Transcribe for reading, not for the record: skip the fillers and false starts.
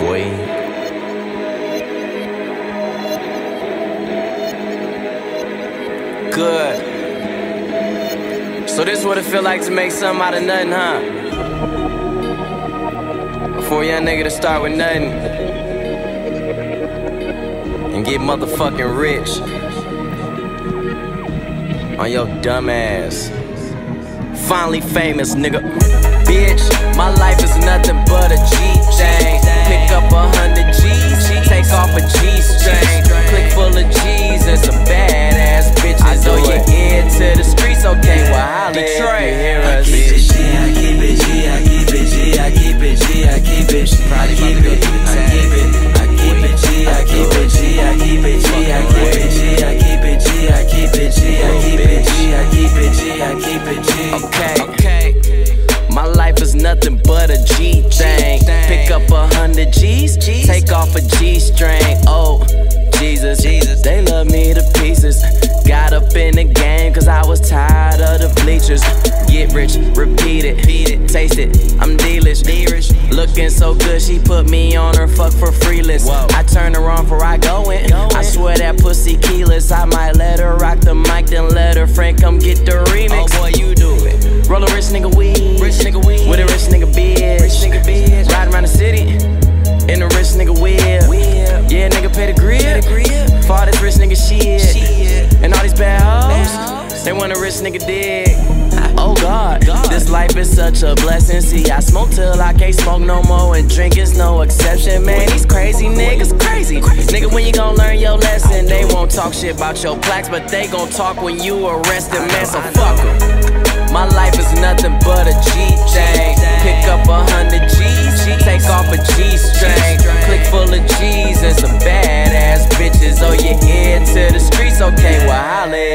boy. Good. So this what it feel like to make something out of nothing, huh? For a young nigga to start with nothing and get motherfucking rich on your dumb ass. Finally famous, nigga. Bitch, my life is nothing but a G-thing. Pick up 100 G's, take off a G-string. Click full of G's and some badass bitches. I know you get to the streets, okay, well holla if you hear us. I keep it G, I keep it G, I keep it G, I keep it G, I keep it, I keep it, I keep it G, I keep it G, I keep it G, I keep it G, I keep it G, I keep it G, I keep it G, I keep it G, I keep it G. Okay. My life is nothing but a G-thing. Pick up 100 G's, take off a G-string. Oh, Jesus, they love me to pieces. Got up in the game cause I was tired of the bleachers. Get rich, repeat it, taste it, I'm delish. Looking so good, she put me on her fuck for free list. I turn her on before I go in. I swear that pussy keyless. I might let her rock the mic, then let her friend come get the remix. Oh boy, you do it. Roll a rich nigga weed, with a rich nigga bitch. Ride around the city in a rich nigga whip. Yeah, nigga pay the grip for all this rich nigga shit. And all these bad hoes, they want a rich nigga dick. Oh God, this life is such a blessing. See, I smoke till I can't smoke no more, and drink is no exception. Man, these crazy niggas crazy. Nigga, when you gon' learn your lesson? They won't talk shit about your plaques, but they gon' talk when you arrested, man, so fuck em. My life is nothing but a G-thing. Pick up 100 G's, take off a G-string. Click full of G's and some badass bitches. Oh, you head to the streets, okay, well holla